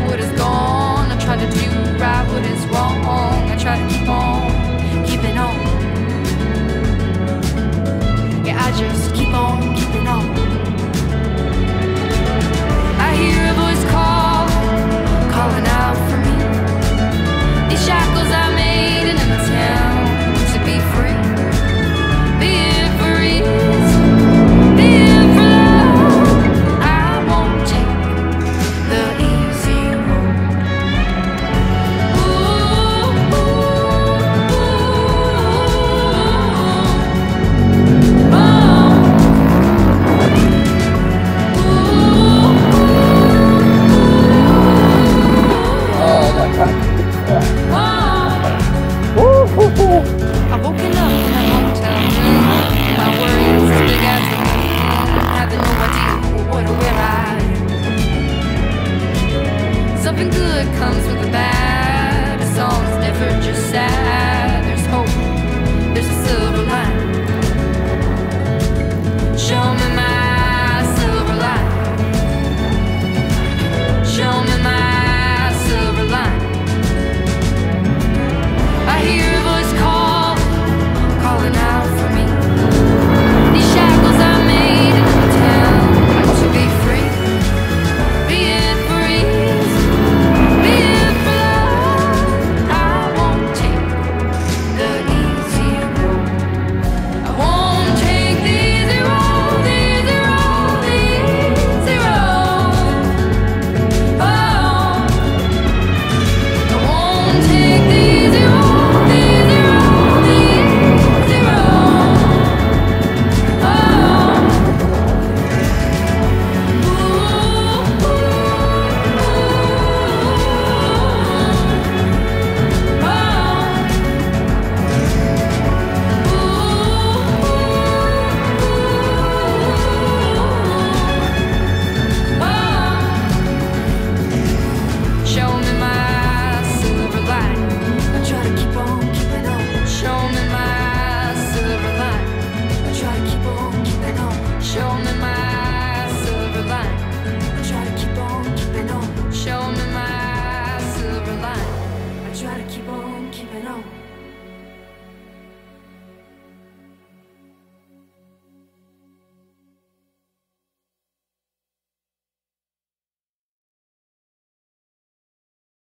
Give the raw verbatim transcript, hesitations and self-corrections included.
what is gone. I try to do right what is wrong. I try to keep on keeping on. Yeah, I just keep on keeping on. I hear a voice call, calling out for me. These shackles I made in a town to be free. Be it for ease, be it for love. I won't take the easy road. Ooh, ooh, ooh, oh. I've woken up in a hotel room. My worries as big as a moon. Having no idea what or where I am. Something good comes with the bad. A song's never just sad.